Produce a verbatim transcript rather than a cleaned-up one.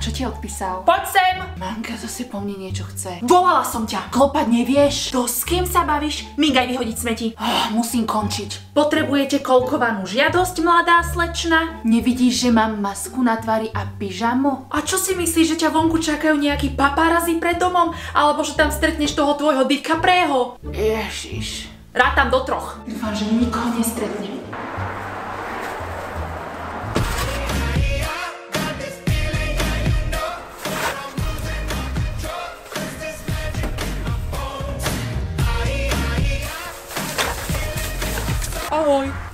čo ti odpísal? Poď sem! Manka zase po mne niečo chce. Volala som ťa. Klopať nevieš? To s kým sa bavíš? Migaj vyhodiť smeti. Oh, musím končiť. Potrebujete kolkovanú žiadosť, mladá slečna? Nevidíš, že mám masku na tvári a pyžamo? A čo si myslíš, že ťa vonku čakajú nejakí paparazzi pred domom? Alebo že tam stretneš toho tvojho DiCaprieho? Ježiš. Rátam do troch. Dúfam, že nikoho nestretnem. Ahoj.